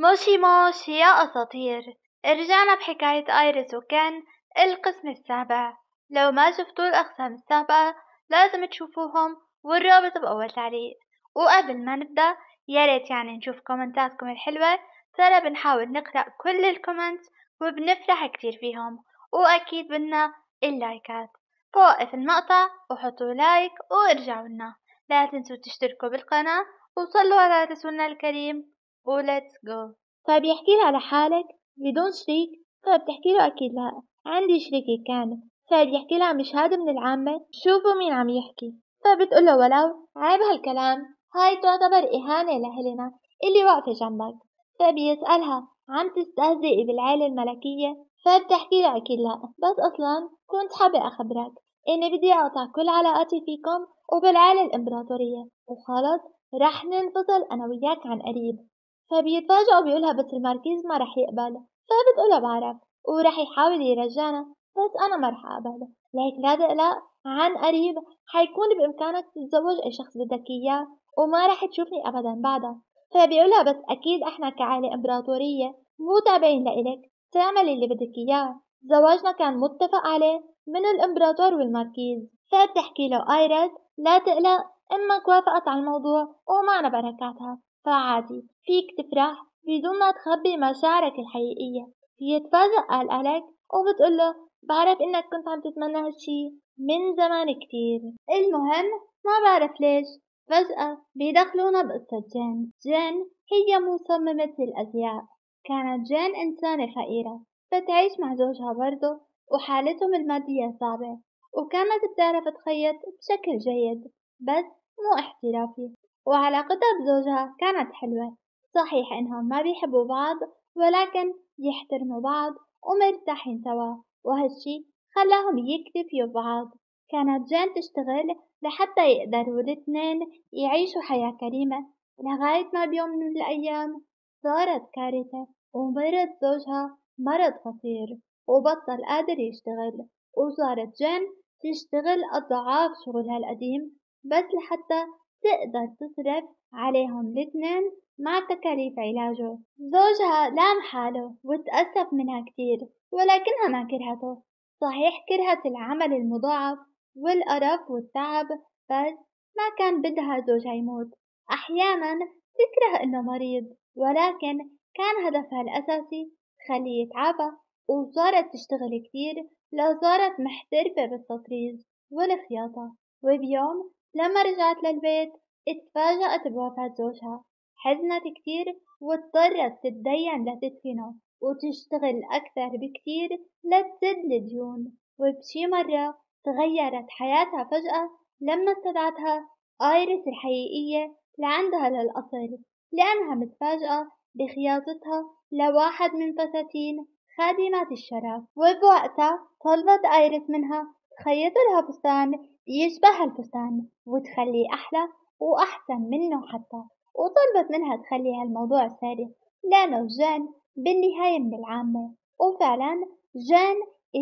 موشي موش يا أساطير. رجعنا بحكاية آيريس وكن القسم السابع. لو ما شفتوا الأقسام السابقة لازم تشوفوهم والرابط بأول تعليق. وقبل ما نبدأ يا ريت نشوف كومنتاتكم الحلوة، ترى بنحاول نقرأ كل الكومنت وبنفرح كتير فيهم، وأكيد بدنا اللايكات. فوقف المقطع وحطوا لايك وارجعوا لنا. لا تنسوا تشتركوا بالقناة وصلوا على رسولنا الكريم وليتس جو. طيب يحكي لها على حالك بدون شريك. طيب تحكي له أكيد لا، عندي شريكي كان. طيب يحكي لها مش هذا من العامة، شوفوا مين عم يحكي. طيب بتقول له ولو عيب هالكلام، هاي تعتبر إهانة لهلنا اللي واقفة جنبك. طيب يسألها عم تستهزئي بالعيلة الملكية؟ فبتحكي له أكيد لا، بس أصلا كنت حابة أخبرك إني بدي أقطع كل علاقاتي فيكم وبالعيلة الإمبراطورية وخلص رح ننفصل أنا وياك عن قريب. فبيتفاجئ وبيقولها بس الماركيز ما رح يقبل. فبتقولها بعرف ورح يحاول يرجعنا، بس أنا ما رح أقبل، ليك لا تقلق، عن قريب حيكون بإمكانك تتزوج أي شخص بدك إياه وما رح تشوفني أبدا بعدها. فبيقولها بس أكيد إحنا كعائلة إمبراطورية مو تابعين لإلك، تعمل اللي بدك إياه. زواجنا كان متفق عليه من الإمبراطور والماركيز. فبتحكي له آيريس لا تقلق، أمك وافقت على الموضوع ومعنا بركاتها، فعادي فيك تفرح بدون ما تخبي مشاعرك الحقيقية. يتفاجأ قال أليك وبتقوله بعرف إنك كنت عم تتمنى هالشي من زمان كتير. المهم ما بعرف ليش فجأة بيدخلونا بقصة جين. جين هي مصممة الأزياء. كانت جين إنسانة فقيرة بتعيش مع زوجها برضه، وحالتهم المادية صعبة، وكانت بتعرف تخيط بشكل جيد بس مو احترافي. وعلاقتها بزوجها كانت حلوة، صحيح إنهم ما بيحبوا بعض ولكن يحترموا بعض ومرتاحين سوا، وهالشي خلاهم يكتفيوا ببعض. كانت جين تشتغل لحتى يقدروا الاثنين يعيشوا حياة كريمة، لغاية ما بيوم من الأيام صارت كارثة ومرض زوجها مرض خطير وبطل قادر يشتغل، وصارت جين تشتغل أضعاف شغلها القديم بس لحتى تقدر تصرف عليهم الاثنين مع تكاليف علاجه. زوجها لام حاله وتأسف منها كتير ولكنها ما كرهته. صحيح كرهت العمل المضاعف والقرف والتعب، بس ما كان بدها زوجها يموت. أحيانا تكره إنه مريض، ولكن كان هدفها الأساسي تخليه يتعافى. وصارت تشتغل كتير لو صارت محترفة بالتطريز والخياطة. وبيوم لما رجعت للبيت اتفاجأت بوفاة زوجها. حزنت كتير واضطرت تتدين لتدفنه وتشتغل أكثر بكتير لتسد الديون. وبشي مرة تغيرت حياتها فجأة لما استدعتها آيريس الحقيقية لعندها للقصر، لأنها متفاجئة بخياطتها لواحد من فساتين خادمات الشرف. وبوقتها طلبت آيريس منها تخيط لها فستان يشبه هالفستان وتخليه أحلى وأحسن منه حتى، وطلبت منها تخلي هالموضوع سري لأنه جين بالنهاية من العامة. وفعلا جين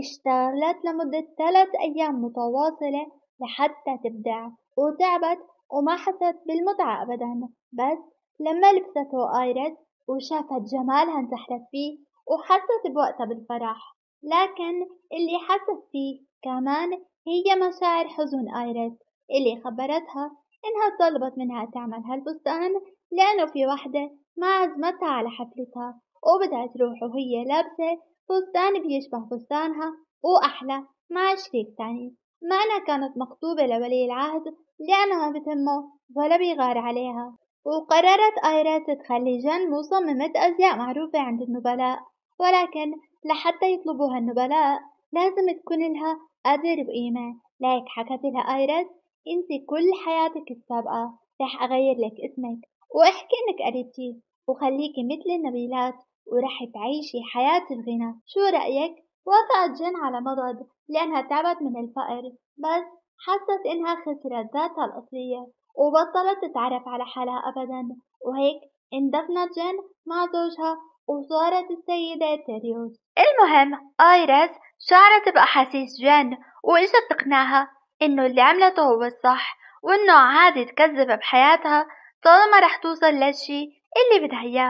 اشتغلت لمدة 3 أيام متواصلة لحتى تبدع، وتعبت وما حست بالمتعة أبدا. بس لما لبسته آيريس وشافت جمالها انسحرت فيه وحست بوقتها بالفرح، لكن اللي حست فيه كمان هي مشاعر حزن آيريس اللي خبرتها إنها طلبت منها تعمل هالفستان لأنه في وحدة ما عزمتها على حفلتها وبدها تروح وهي لابسة فستان بيشبه فستانها وأحلى مع شريك تاني، ما أنها كانت مخطوبة لولي العهد لأنها ما بتهمه ولا بيغار عليها. وقررت آيريس تخلي جن مصممة أزياء معروفة عند النبلاء، ولكن لحتى يطلبوها النبلاء لازم تكون لها قدر وقيمة. ليك حكت لها آيريس انسي كل حياتك السابقة، رح أغير لك اسمك واحكي انك قريبتي وخليكي مثل النبيلات ورح تعيشي حياة الغنى، شو رأيك؟ وافقت جين على مضض لأنها تعبت من الفقر، بس حست إنها خسرت ذاتها الأصلية وبطلت تتعرف على حالها أبدا. وهيك اندفنت جين مع زوجها وصارت السيدة تيريوس. المهم آيريس شعرت بأحاسيس جين وإجت تقنعها إنه اللي عملته هو الصح، وإنه عادي تكذب بحياتها طالما رح توصل للشي اللي بدها إياه.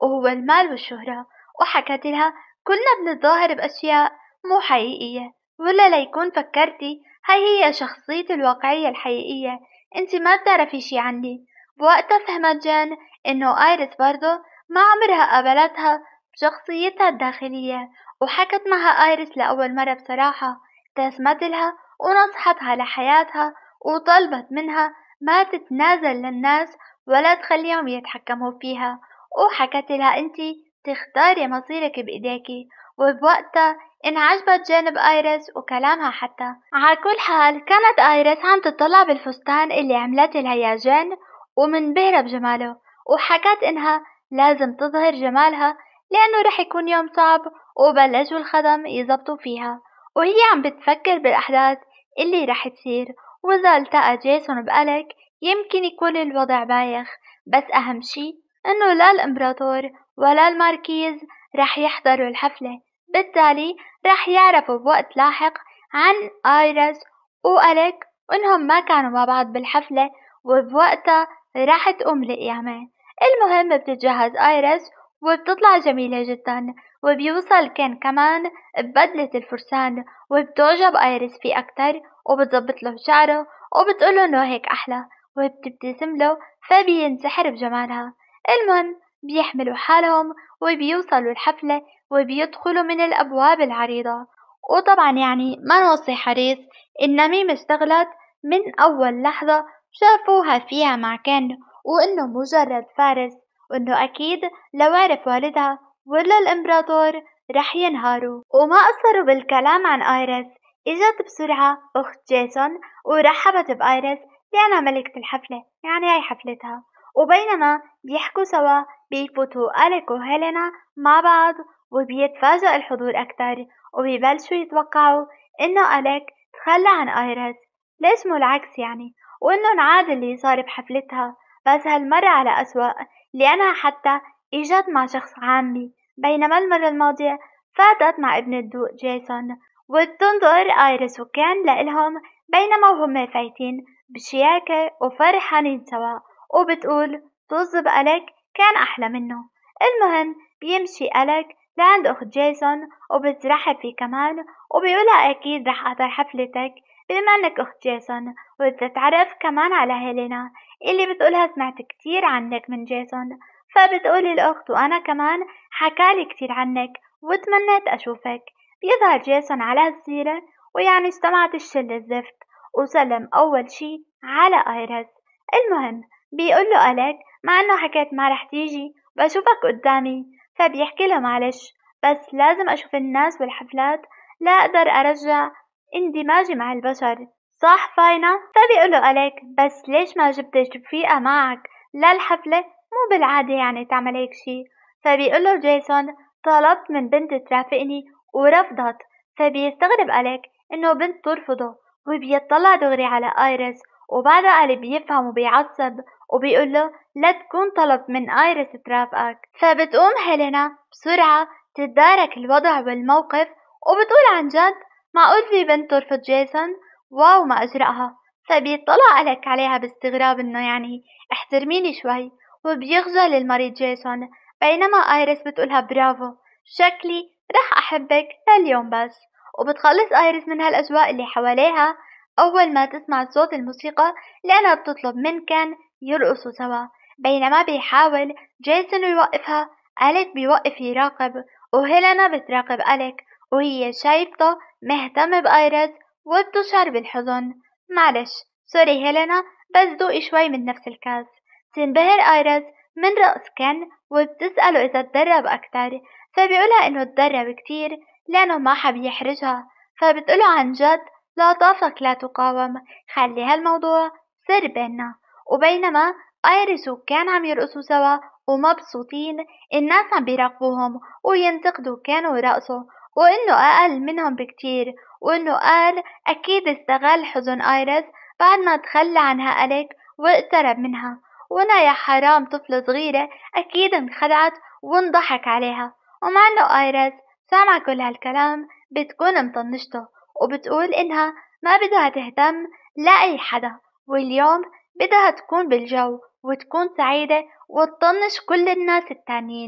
وهو المال والشهرة، وحكت لها كلنا بنتظاهر بأشياء مو حقيقية، ولا ليكون فكرتي هاي هي شخصيتي الواقعية الحقيقية، انتي ما بتعرفي شي عني. بوقتها فهمت جين انه ايريس برضه ما عمرها قابلتها بشخصيتها الداخلية، وحكت معها ايريس لأول مرة بصراحة، ابتسمت لها ونصحتها لحياتها، وطلبت منها ما تتنازل للناس ولا تخليهم يتحكموا فيها، وحكت لها انتي تختاري مصيرك بإيديكي. وبوقتها انعجبت جين بآيريس وكلامها حتى. على كل حال كانت آيريس عم تطلع بالفستان اللي عملته لها يا جين ومنبهرة بجماله، وحكت إنها لازم تظهر جمالها لأنه رح يكون يوم صعب، وبلشوا الخدم يزبطوا فيها وهي عم بتفكر بالأحداث اللي رح تصير. وإذا التقى جيسون بأليك يمكن يكون الوضع بايخ، بس أهم شي إنه لا الإمبراطور ولا الماركيز رح يحضروا الحفلة، بالتالي رح يعرفوا بوقت لاحق عن آيريس وأليك وإنهم ما كانوا مع بعض بالحفلة، وبوقتها رح تقوم القيامة. المهم بتتجهز آيريس وبتطلع جميلة جدا، وبيوصل كين كمان ببدلة الفرسان، وبتعجب آيريس فيه أكتر وبتظبط له شعره وبتقوله إنه هيك أحلى، وبتبتسم له فبينسحر بجمالها. المهم بيحملوا حالهم وبيوصلوا الحفلة وبيدخلوا من الأبواب العريضة. وطبعا يعني ما نوصي حريص، النميمة اشتغلت من أول لحظة شافوها فيها مع كين، وإنه مجرد فارس، وإنه أكيد لو عرف والدها ولا الإمبراطور رح ينهاروا. وما قصروا بالكلام عن آيريس، إجت بسرعة أخت جيسون ورحبت بآيريس لأنها ملكة الحفلة، يعني هاي حفلتها. وبينما بيحكوا سوا بيفوتوا أليك وهيلينا مع بعض، وبيتفاجأ الحضور أكتر وبيبلشوا يتوقعوا إنه أليك تخلى عن آيريس، ليش مو العكس يعني، وإنه انعاد اللي صار بحفلتها، بس هالمرة على أسوأ لأنها حتى إجت مع شخص عامي، بينما المرة الماضية فاتت مع ابن الدوق جيسون. وبتنظر آيريس وكين لإلهم بينما وهم فايتين بشياكة وفرحانين سوا، وبتقول طز بأليك كان أحلى منه. المهم بيمشي أليك لعند أخت جيسون وبترحب فيه كمان، وبيقولها أكيد رح أحضر حفلتك بما أنك أخت جيسون، وبتتعرف كمان على هيلينا اللي بتقولها سمعت كتير عنك من جيسون. فبتقول الأخت وأنا كمان حكالي كتير عنك وتمنيت أشوفك. بيظهر جيسون على هالسيرة ويعني استمعت الشلة الزفت، وسلم أول شي على آيريس. المهم بيقول له أليك مع إنه حكيت ما رح تيجي بشوفك قدامي، فبيحكي له معلش بس لازم أشوف الناس والحفلات لا أقدر أرجع اندماجي مع البشر، صح فاينة؟ فبيقول له أليك بس ليش ما جبتش رفيقة معك للحفلة؟ مو بالعادة يعني تعمل هيك شي. فبيقول له جيسون طلبت من بنت ترافقني ورفضت. فبيستغرب أليك إنه بنت ترفضه، وبيطلع دغري على آيريس، وبعدها قال بيفهم وبيعصب وبيقول له لا تكون طلب من آيريس ترافقك. فبتقوم هيلينا بسرعة تتدارك الوضع والموقف وبتقول عن جد معقول في بنت ترفض جيسون؟ واو ما أجرأها. فبيطلع أليك عليها باستغراب إنه يعني احترميني شوي، وبيخجل المريض جيسون، بينما آيريس بتقولها برافو شكلي رح أحبك لليوم بس. وبتخلص آيريس من هالأجواء اللي حواليها أول ما تسمع صوت الموسيقى لأنها بتطلب من كان يرقصوا سوا، بينما بيحاول جيسون يوقفها أليك بيوقف يراقب، وهيلينا بتراقب أليك وهي شايفته مهتم بآيريس وبتشعر بالحزن. معلش سوري هيلينا بس دوقي شوي من نفس الكاس. تنبهر آيريس من رقص كين وبتسأله إذا تدرب أكتر، فبيقولها إنه تدرب كتير لأنه ما حب يحرجها. فبتقوله عن جد لا طافك لا تقاوم، خلي هالموضوع سر بيننا. وبينما آيريس وكان عم يرقصوا سوا ومبسوطين، الناس عم بيراقبوهم وينتقدوا كانوا رقصوا وإنه أقل منهم بكتير، وإنه قال أكيد استغل حزن آيريس بعد ما تخلى عنها أليك واقترب منها، وأنا يا حرام طفلة صغيرة أكيد انخدعت وانضحك عليها. ومع إنه آيريس سامعة كل هالكلام بتكون مطنشته وبتقول إنها ما بدها تهتم لأي حدا، واليوم بدها تكون بالجو وتكون سعيدة وتطنش كل الناس التانيين.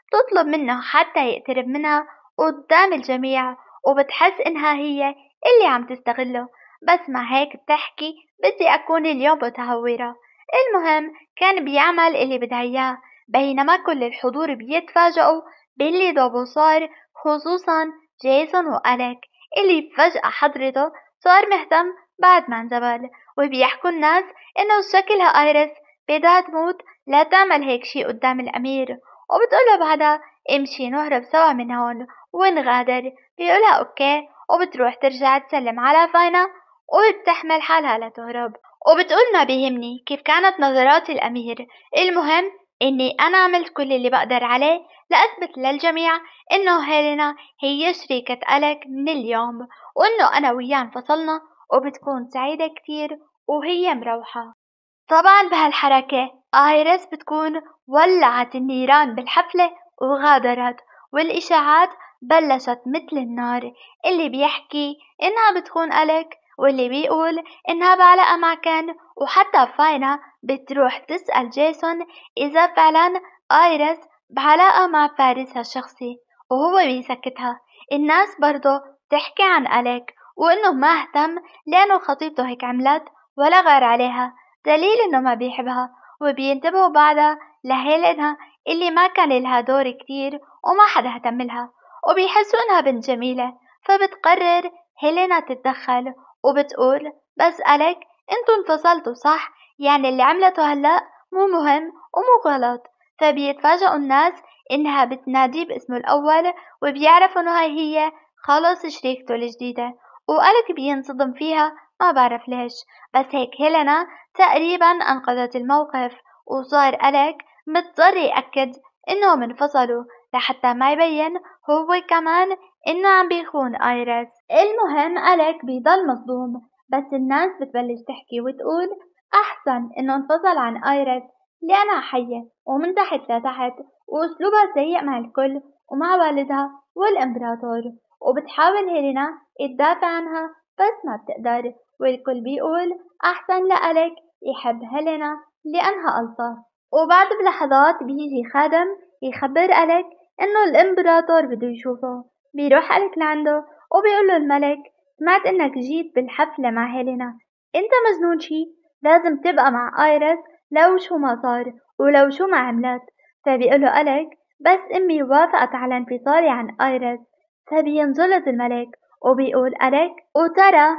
بتطلب منه حتى يقترب منها قدام الجميع، وبتحس إنها هي اللي عم تستغله، بس مع هيك بتحكي بدي أكون اليوم متهورة. المهم كان بيعمل اللي بدها إياه، بينما كل الحضور بيتفاجئوا باللي دوبه صار، خصوصا جيسون وأليك اللي فجأة حضرته صار مهتم بعد ما انزبل. وبيحكوا الناس إنه شكلها آيريس بدها تموت لا تعمل هيك شي قدام الأمير، وبتقوله بعدها امشي نهرب سوا من هون ونغادر. بيقولها اوكي، وبتروح ترجع تسلم على فاينا وبتحمل حالها لتهرب، وبتقول ما بيهمني كيف كانت نظرات الأمير، المهم إني أنا عملت كل اللي بقدر عليه لأثبت للجميع إنه هيلينا هي شريكة أليك من اليوم، وإنه أنا وياه انفصلنا، وبتكون سعيدة كتير وهي مروحة. طبعا بهالحركة آيريس بتكون ولعت النيران بالحفلة وغادرت، والإشاعات بلشت مثل النار، اللي بيحكي إنها بتخون أليك، واللي بيقول إنها بعلاقة مع كين، وحتى فاينا بتروح تسأل جيسون إذا فعلا آيريس بعلاقة مع فارسها الشخصي، وهو بيسكتها. الناس برضو تحكي عن أليك وإنه ما اهتم لأنه خطيبته هيك عملت ولا غار عليها، دليل إنه ما بيحبها. وبينتبهوا بعدها لهيلينا اللي ما كان لها دور كتير وما حدا اهتم لها، وبيحسوا إنها بنت جميلة، فبتقرر هيلينا تتدخل وبتقول بس أليك انتوا انفصلتوا صح؟ يعني اللي عملته هلأ مو مهم ومو غلط. فبيتفاجئوا الناس إنها بتناديه باسمه الأول، وبيعرفوا إنها هي خلص شريكته الجديدة، وأليك بينصدم فيها ما بعرف ليش. بس هيك هيلينا تقريبا أنقذت الموقف، وصار أليك مضطر يأكد إنهم انفصلوا لحتى ما يبين هو كمان إنه عم بيخون آيريس. المهم أليك بيضل مصدوم، بس الناس بتبلش تحكي وتقول أحسن إنه انفصل عن آيريس لأنها حية ومن تحت لتحت، وأسلوبها سيء مع الكل ومع والدها والإمبراطور، وبتحاول هيلينا تدافع عنها بس ما بتقدر، والكل بيقول أحسن لأليك يحب هيلينا لأنها ألطف. وبعد بلحظات بيجي خادم يخبر أليك إنه الإمبراطور بده يشوفه. بيروح أليك لعنده وبيقول له الملك سمعت إنك جيت بالحفلة مع هيلينا، أنت مجنون شي؟ لازم تبقى مع آيريس لو شو ما صار ولو شو ما عملت. فبيقول له أليك بس أمي وافقت على انفصالي عن آيريس. فبينزلط الملك وبيقول أليك وترى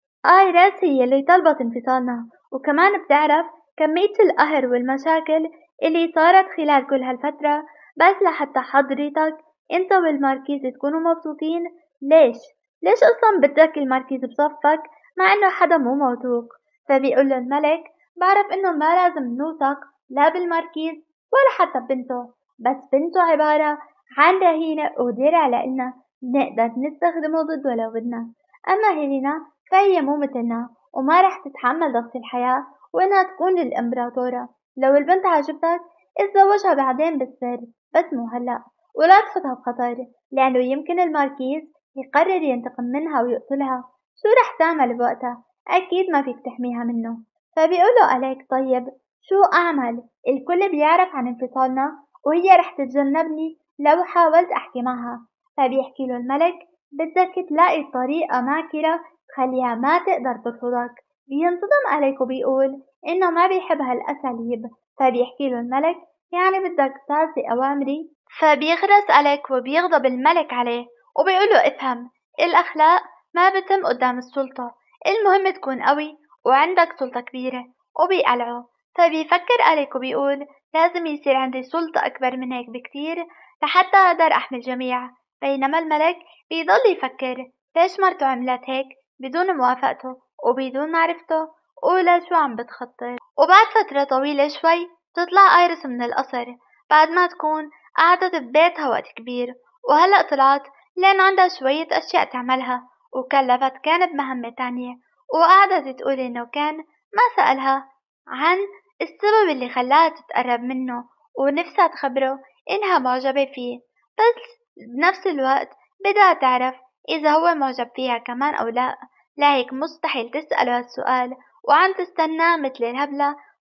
آيريس هي اللي طلبت انفصالنا، وكمان بتعرف كمية القهر والمشاكل اللي صارت خلال كل هالفترة بس لحتى حضرتك انت والماركيز تكونوا مبسوطين. ليش؟ ليش اصلا بدك الماركيز بصفك مع انه حدا مو موثوق؟ فبيقول له الملك بعرف انه ما لازم نوثق لا بالماركيز ولا حتى ببنته، بس بنته عبارة عن رهينة ودرع لإلنا نقدر نستخدمه ضده لو بدنا. أما هيلينا فهي مو مثلنا وما رح تتحمل ضغط الحياة وإنها تكون الإمبراطورة. لو البنت عجبتك اتزوجها بعدين بالسر، بس مو هلأ، ولا تحطها بخطر لأنه يمكن الماركيز يقرر ينتقم منها ويقتلها. شو رح تعمل بوقتها؟ أكيد ما فيك تحميها منه. فبيقوله عليك طيب شو أعمل؟ الكل بيعرف عن انفصالنا وهي رح تتجنبني لو حاولت أحكي معها. فبيحكي له الملك بدك تلاقي طريقة معكرة تخليها ما تقدر ترفضك. بينصدم عليك وبيقول إنه ما بيحب هالأساليب. فبيحكي له الملك يعني بدك تعطي أوامري؟ فبيغرس عليك وبيغضب الملك عليه وبيقول له افهم، الأخلاق ما بتم قدام السلطة، المهم تكون قوي وعندك سلطة كبيرة. وبيقلعه. فبيفكر عليك وبيقول لازم يصير عندي سلطة أكبر من هيك بكتير لحتى أقدر أحمي الجميع. بينما الملك بيضل يفكر ليش مرته عملت هيك بدون موافقته وبدون معرفته ولا شو عم بتخطط. وبعد فترة طويلة شوي بتطلع آيريس من القصر بعد ما تكون قعدت ببيتها وقت كبير، وهلأ طلعت لأن عندها شوية أشياء تعملها، وكلفت كان بمهمة تانية، وقعدت تقول إنه كان ما سألها عن السبب اللي خلاها تتقرب منه ونفسها تخبره إنها معجبة فيه، بس بنفس الوقت بدها تعرف إذا هو معجب فيها كمان أو لا. لهيك مستحيل تسأله هالسؤال وعم تستنى مثل الهبلة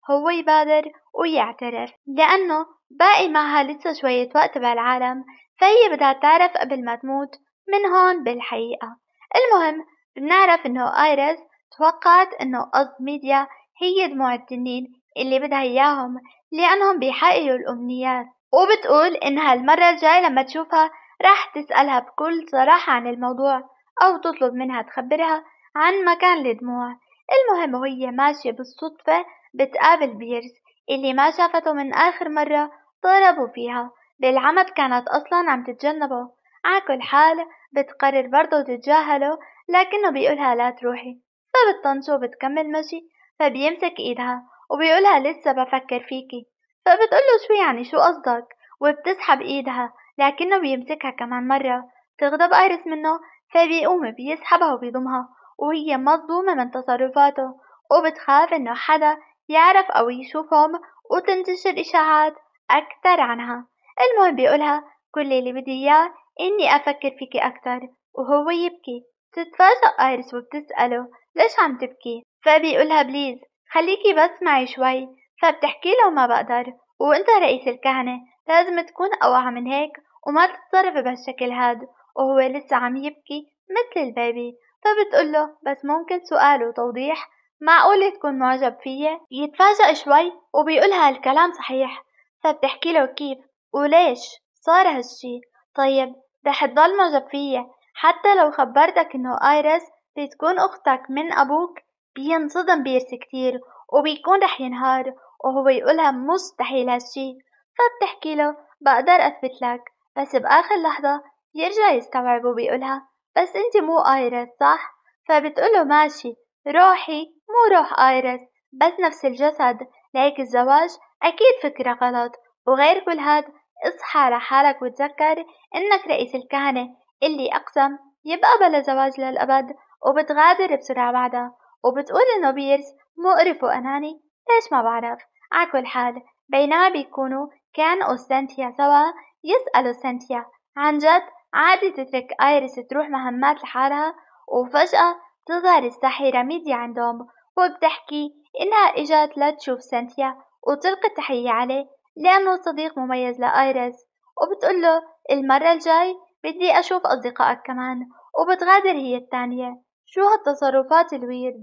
هو يبادر ويعترف، لأنه باقي معها لسه شوية وقت بهالعالم، فهي بدها تعرف قبل ما تموت من هون بالحقيقة. المهم بنعرف إنه آيريس توقعت إنه قصد ميديا هي دموع التنين اللي بدها إياهم، لأنهم بيحققوا الأمنيات، وبتقول إنها المرة الجاي لما تشوفها راح تسألها بكل صراحة عن الموضوع، أو تطلب منها تخبرها عن مكان الدموع. المهم وهي ماشية بالصدفة بتقابل بيرس اللي ما شافته من آخر مرة ضربوا فيها بالعمد، كانت أصلا عم تتجنبه. عكل حال بتقرر برضه تتجاهله، لكنه بيقولها لا تروحي، فبتطنشه وبتكمل مشي. فبيمسك ايدها وبيقولها لسه بفكر فيكي، فبتقوله شو يعني شو قصدك، وبتسحب ايدها لكنه بيمسكها كمان مرة. تغضب ايريس منه، فبيقوم بيسحبها وبيضمها، وهي مصدومة من تصرفاته وبتخاف انه حدا يعرف او يشوفهم وتنتشر اشاعات اكتر عنها. المهم بيقولها كل اللي بدي اياه اني افكر فيكي اكتر، وهو يبكي. تتفاجأ ايريس وبتسأله ليش عم تبكي، فبيقولها بليز خليكي بس معي شوي. فبتحكي له ما بقدر، وانت رئيس الكهنة لازم تكون أوعى من هيك وما تتصرف بهالشكل هاد. وهو لسه عم يبكي مثل البيبي. فبتقوله بس ممكن سؤال وتوضيح، معقولة تكون معجب فيي؟ يتفاجأ شوي وبيقولها الكلام صحيح. فبتحكي له كيف وليش صار هالشي. طيب رح تضل معجب فيي حتى لو خبرتك انه ايريس بتكون اختك من ابوك؟ بينصدم بيرس كتير وبيكون رح ينهار، وهو يقولها مستحيل هالشي. فبتحكي له بقدر اثبت لك، بس باخر لحظة يرجع يستوعب وبيقولها بس انت مو ايريس صح؟ فبتقوله ماشي، روحي مو روح ايريس بس نفس الجسد، لهيك الزواج اكيد فكرة غلط. وغير كل هاد اصحى لحالك وتذكر انك رئيس الكهنة اللي اقسم يبقى بلا زواج للابد. وبتغادر بسرعة بعدها، وبتقول إنه بيرس مقرف وأناني. ليش ما بعرف. عكل حال بينما بيكونوا كان وسانتيا سوا، يسألوا سانتيا عن جد عادي تترك آيريس تروح مهمات لحالها، وفجأة تظهر الساحرة ميديا عندهم، وبتحكي إنها إجت لتشوف سانتيا وتلقي التحية عليه لأنه صديق مميز لآيريس. وبتقوله المرة الجاي بدي أشوف أصدقائك كمان. وبتغادر هي التانية. شو هالتصرفات الويرد.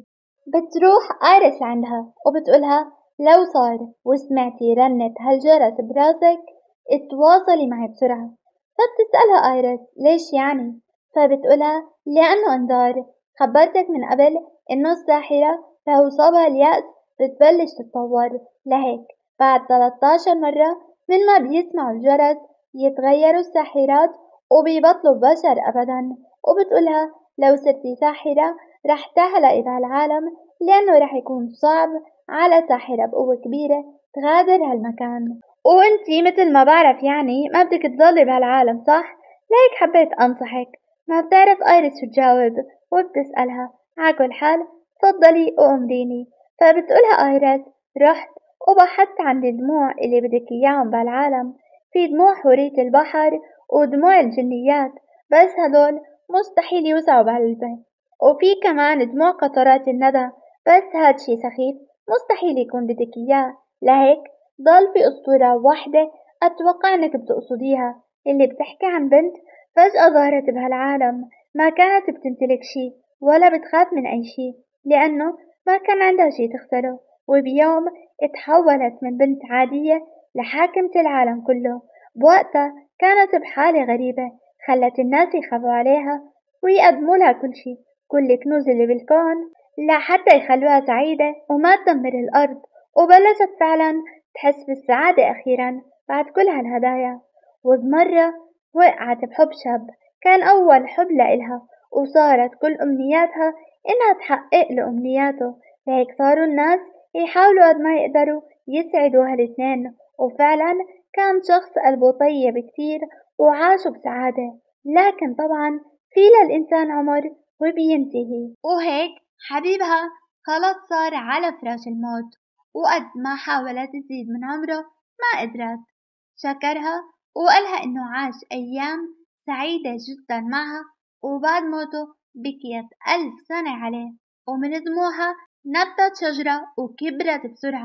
بتروح آيريس عندها وبتقولها لو صار وسمعتي رنة هالجرس براسك اتواصلي معي بسرعة. فبتسألها آيريس ليش يعني؟ فبتقولها لأنه انذار، خبرتك من قبل إنه الساحرة لو صابها اليأس بتبلش تتطور، لهيك بعد 13 مرة من ما بيسمعوا الجرس يتغيروا الساحرات وبيبطلوا بشر أبدا. وبتقولها لو صرتي ساحرة رح تهلقي بهالعالم، لأنه رح يكون صعب على ساحرة بقوة كبيرة تغادر هالمكان، وانتي مثل ما بعرف يعني ما بدك تضلي بهالعالم صح؟ ليك حبيت أنصحك. ما بتعرف آيريس شو تجاوب، وبتسألها عاكل حال تفضلي وأمريني. فبتقولها آيريس رحت وبحثت عن الدموع اللي بدك إياهم بهالعالم، في دموع حورية البحر ودموع الجنيات، بس هدول مستحيل يوسعوا بهالبيت. وفي كمان دموع قطرات الندى، بس هاد شي سخيف مستحيل يكون بدك إياه. لهيك ضل في أسطورة واحدة أتوقع إنك بتقصديها، اللي بتحكي عن بنت فجأة ظهرت بهالعالم، ما كانت بتمتلك شي ولا بتخاف من أي شي، لأنه ما كان عندها شي تخسره، وبيوم اتحولت من بنت عادية لحاكمة العالم كله. بوقتها كانت بحالة غريبة خلت الناس يخافوا عليها ويقدموا لها كل شي، كل الكنوز اللي بالكون، لحتى يخلوها سعيدة وما تدمر الأرض. وبلشت فعلا تحس بالسعادة أخيرا بعد كل هالهدايا. وبمرة وقعت بحب شاب كان أول حب لإلها، وصارت كل أمنياتها إنها تحقق له أمنياته، لهيك صاروا الناس يحاولوا قد ما يقدروا يسعدوا هالاثنين. وفعلا كان شخص قلبه طيب كتير وعاشوا بسعادة. لكن طبعا في للإنسان عمر وبينتهي، وهيك حبيبها خلص صار على فراش الموت، وقد ما حاولت تزيد من عمره ما قدرت. شكرها وقالها إنه عاش أيام سعيدة جدا معها، وبعد موته بكيت 1000 سنة عليه، ومن دموعها نبتت شجرة وكبرت بسرعة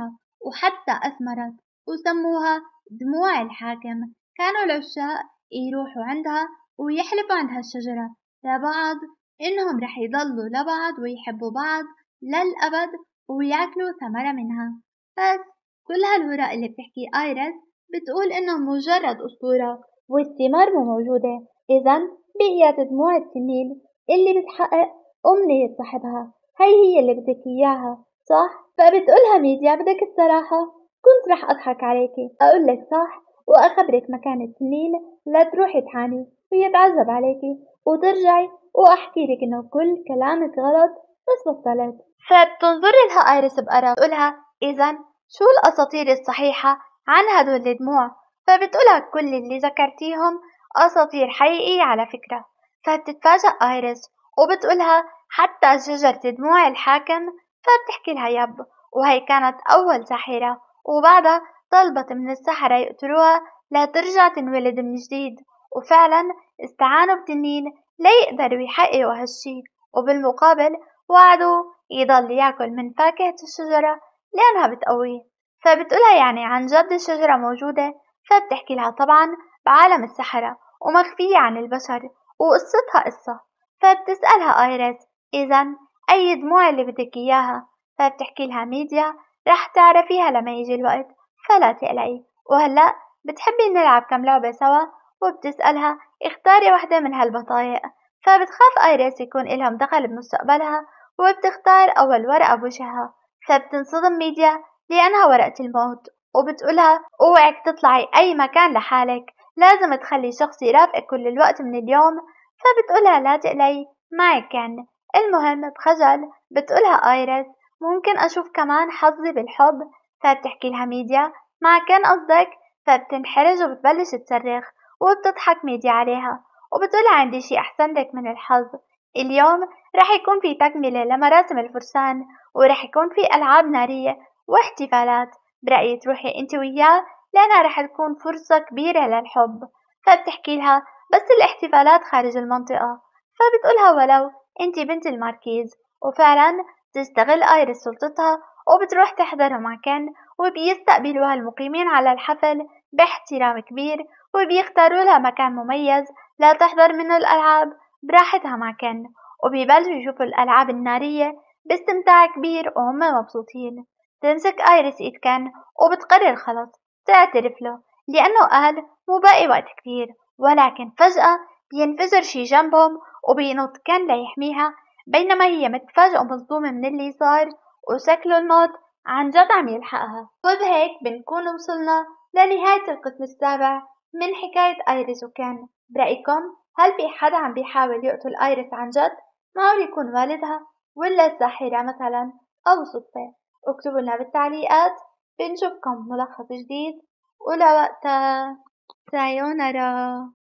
وحتى أثمرت وسموها دموع الحاكم. كانوا العشاق يروحوا عندها ويحلفوا عند هالشجرة لبعض إنهم رح يضلوا لبعض ويحبوا بعض للأبد وياكلوا ثمرة منها. بس كل هالوراء اللي بتحكي آيريس بتقول إنه مجرد أسطورة والثمار مو موجودة. إذا بقيت دموع التنين اللي بتحقق أمنية صاحبها، هي اللي بدك إياها صح؟ فبتقولها ميديا بدك الصراحة كنت رح أضحك عليكي أقولك صح وأخبرك مكان التنين لا تروحي تعاني ويتعذب عليكي وترجعي وأحكي لك إنه كل كلامك غلط بس بطلت. فبتنظر لها آيريس بقرف بتقولها إذا شو الأساطير الصحيحة عن هدول الدموع؟ فبتقولها كل اللي ذكرتيهم أساطير حقيقية على فكرة. فبتتفاجأ آيريس وبتقولها حتى شجرة دموع الحاكم. فبتحكي لها يب وهي كانت أول ساحرة وبعدها طلبت من السحرة يقتلوها لا ترجع تنولد من جديد. وفعلا استعانوا بتنين ليقدروا يحققوا هالشي وبالمقابل وعدوا يضل ياكل من فاكهة الشجرة لأنها بتقويه. فبتقولها يعني عن جد الشجرة موجودة. فبتحكي لها طبعا بعالم السحرة ومخفية عن البشر وقصتها قصة. فبتسألها آيريس إذا أي دموع اللي بدك إياها؟ فبتحكي لها ميديا رح تعرفيها لما يجي الوقت فلا تقلقي. وهلأ بتحبي نلعب كم لعبة سوا؟ وبتسألها اختاري واحدة من هالبطايق. فبتخاف آيريس يكون إلهم دخل بمستقبلها وبتختار أول ورقة بوجهها. فبتنصدم ميديا لأنها ورقة الموت وبتقولها اوعك تطلعي أي مكان لحالك لازم تخلي شخص يرافقك كل الوقت من اليوم. فبتقولها لا تقلقي معك كان. المهم بخجل بتقولها آيريس ممكن أشوف كمان حظي بالحب؟ فبتحكي لها ميديا مع كان قصدك؟ فبتنحرج وبتبلش تصرخ وبتضحك ميديا عليها وبتقولها عندي شي أحسن لك من الحظ. اليوم رح يكون في تكملة لمراسم الفرسان ورح يكون في ألعاب نارية واحتفالات. برأيي تروحي انت وياه لأنها رح تكون فرصة كبيرة للحب. فبتحكي لها بس الاحتفالات خارج المنطقة. فبتقولها ولو انت بنت الماركيز. وفعلا تستغل آيريس سلطتها وبتروح تحضر مع كين وبيستقبلوها المقيمين على الحفل باحترام كبير وبيختاروا لها مكان مميز لا تحضر منه الألعاب براحتها مع كين. وبيبلشوا يشوفوا الألعاب النارية باستمتاع كبير وهم مبسوطين. تمسك آيريس إيد كين وبتقرر خلص تعترف له لأنه قال مو باقي وقت كتير. ولكن فجأة بينفجر شي جنبهم وبينط كين ليحميها بينما هي متفاجئة ومصدومة من اللي صار وشكله الموت عن جد عم يلحقها. وبهيك بنكون وصلنا لنهاية القسم السابع من حكاية آيريس وكين. برأيكم هل في حدا عم بيحاول يقتل آيريس عن جد؟ معقول يكون والدها ولا الساحرة مثلا أو صدفة؟ اكتبوا لنا بالتعليقات. بنشوفكم ملخص جديد ولوقتها سايونارا.